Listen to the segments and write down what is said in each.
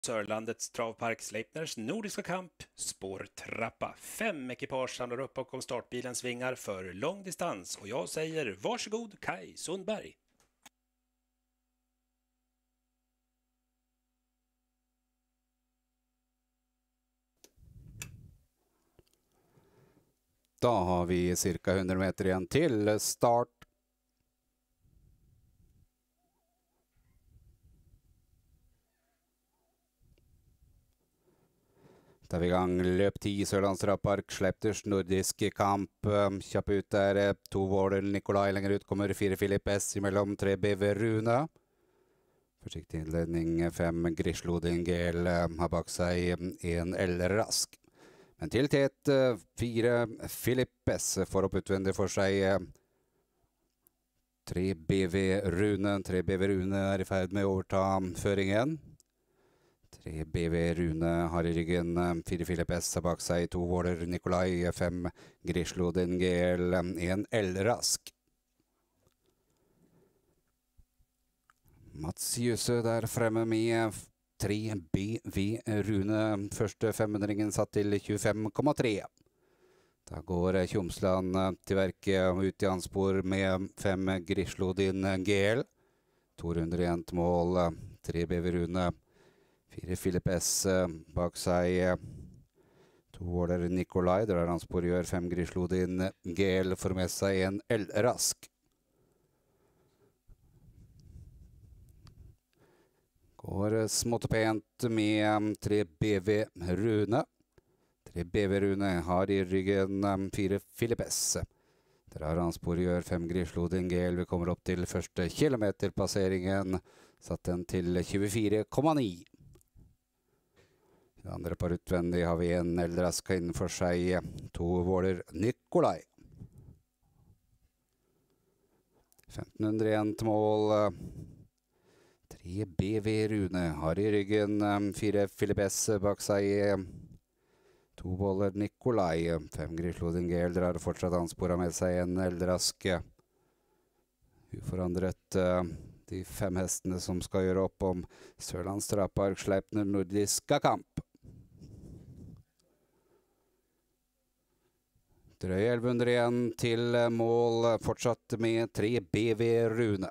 Sörlandets travpark Sleipners nordiska kamp, spårtrappa. 5 ekipage samlar upp bakom startbilens vingar för lång distans och jag säger varsågod Kai Sundberg. Da har vi cirka 100 meter igjen til start. Da er vi i gang. Løp 10, Sørlands travpark, Sleipners nordiske kamp. Kjapp ut der 2 Våler Nikolai, lenger ut kommer 4 Philip S, imellom 3 BV Rune. Forsiktig innledning 5 Grislodin GL har bak seg 1 L Rask. Men til tet 4 Philip S får opp utvendig for seg 3 BV Rune. 3 BV Rune er i ferd med å overta føringen. 3 BV Rune har i ryggen 4 Philip S har bak seg 2 Våler Nikolai, 5 Grislodin GL, 1 L Rask. Mats Jøse der fremme med 3 BV Rune. Første 500-ringen satt til 25,3. Da går Tjomsland til verket ut i anspor med 5 Grislodin GL. 200 igjen til mål. 3 BV Rune. 4 Philip S bak seg. 2 Våler Nikolai. Der anspor gjør 5 Grislodin GL for med seg 1 L Rask. Går smått og pent med 3 BV Rune. 3 BV Rune har i ryggen 4 Philip S. Der har anspor gjør 5 Grislodin GL. Vi kommer opp til første kilometerpasseringen. Satt den til 24,9. Det andre par utvendig har vi 1 L Rask innenfor seg. 2 Våler Nikolai. 1500 igjen til mål. 3 BV Rune har i ryggen 4 Philip S bak seg. 2 Våler Nikolai. 5 Grislodin GL drar fortsatt anspor med seg 1 L Rask. Uforandret de 5 hestene som skal gjøre opp om Sørlands travpark Sleipner nordiska kamp. Drøy 1100 igjen til mål, fortsatt med 3 BV Rune.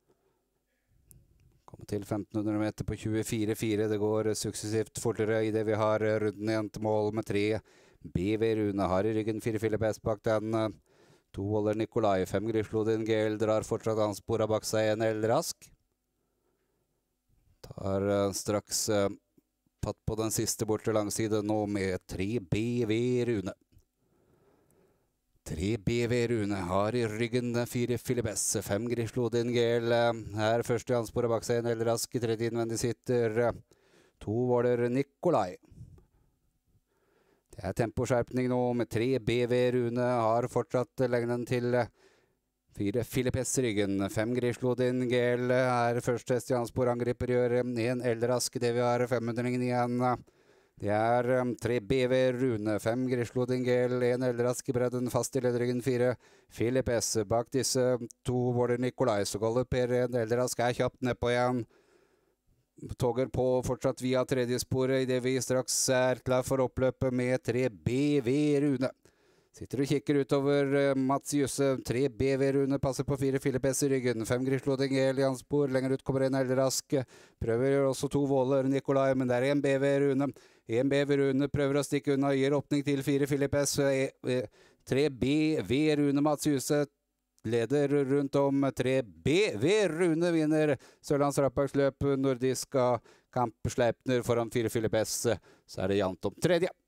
Kommer til 1500 meter på 24,4. Det går suksessivt fortere i det vi har runden igjen til mål med 3 BV Rune. Har i ryggen 4 Philip S bak den. 2 Våler Nikolai. 5 Grislodin GL drar fortsatt ansporet bak seg 1 L Rask. Tar straks patt på den siste borte langside nå med 3 BV Rune. 3 BV Rune har i ryggen 4 Philip S. 5 Grislodin GL er første i ansporet bak seg 1 L Rask. I tredje innvendig sitter 2 Våler Nikolai. Det er temposkjerpning nå med 3 BV Rune. Har fortsatt lengden til 4 Philip S ryggen. 5 Grislodin GL er første hest i anspor. Angriper gjør 1 L Rask. Det vi har 500-ringen igjen. Det er 3 BV Rune, 5 Grislodin GL, 1 L Rask i bredden, fast i lederryggen 4 Philip S. Bak disse 2 Våler Nikolai, så galopperer 1 L Rask, er kjapt nedpå igjen. Togger på fortsatt via tredje sporet, i det vi straks er klar for oppløpet med 3 BV Rune. Sitter og kikker utover Mats Jøse. 3 BV Rune passer på 4 Philip S i ryggen. 5 Grislodin GL i anspor. Lenger ut kommer 1 L Rask. Prøver også 2 Våler Nikolai, men det er 1 BV Rune. 1 BV Rune prøver å stikke unna, gir åpning til 4 Philip S. 3 BV Rune Mats Jøse leder rundt om. 3 BV Rune vinner Sørlands travparks løp nordiska kamp Sleipner foran 4 Philip S. Så er det jevnt om tredje.